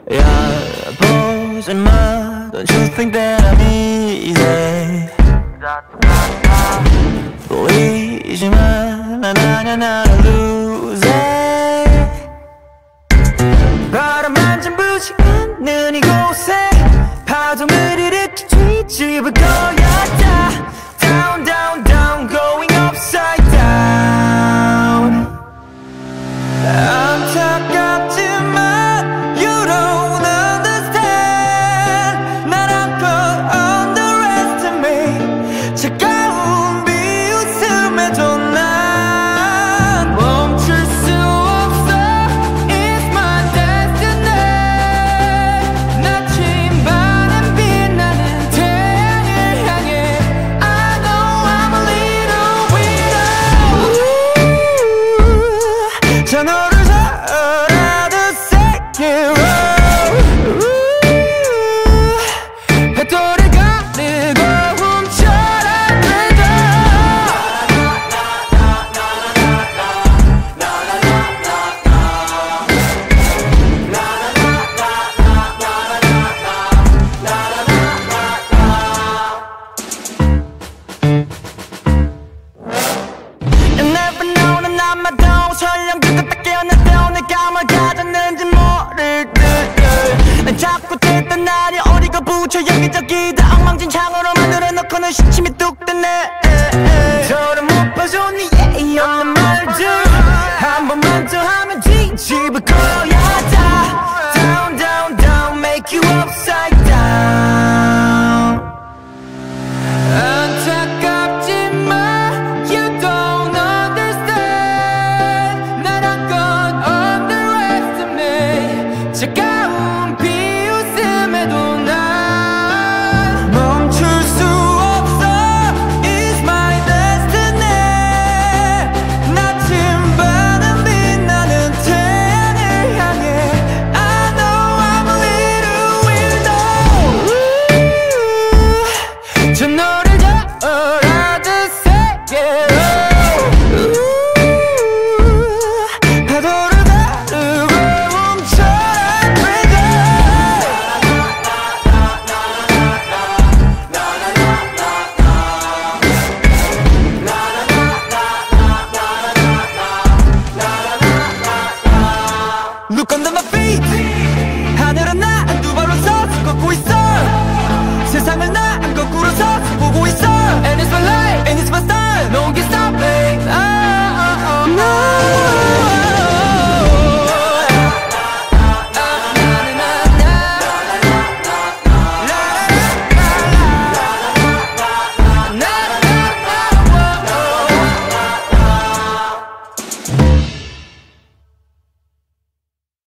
보지 마, don't you think that I'm easy. 보이지 마, 난 아냐 나를 lose it. 바람만 잠부지 않는 이곳에 파도를 일으켜 뒤집을 거야. Down, down, down, going upside down. 안타깝지만 you don't understand. 날 안고 underestimate. 차가운 비웃음에도 난 멈출 수 없어. It's my destiny. 나침반은 빛나는 태양을 향해. I know I'm a little widow. 저 너를 살아도 새끼로 배터리 가리고 훔쳐라 그래도 You never know 난 아마도 설령 그때 딱 깨어났도 내가 뭘 가졌는지 모를 듯. 난 자꾸 들던 날이 어디가 붙여 여기저기 다 엉망진창으로 만들어놓고는 시침이 뚝 뜨네.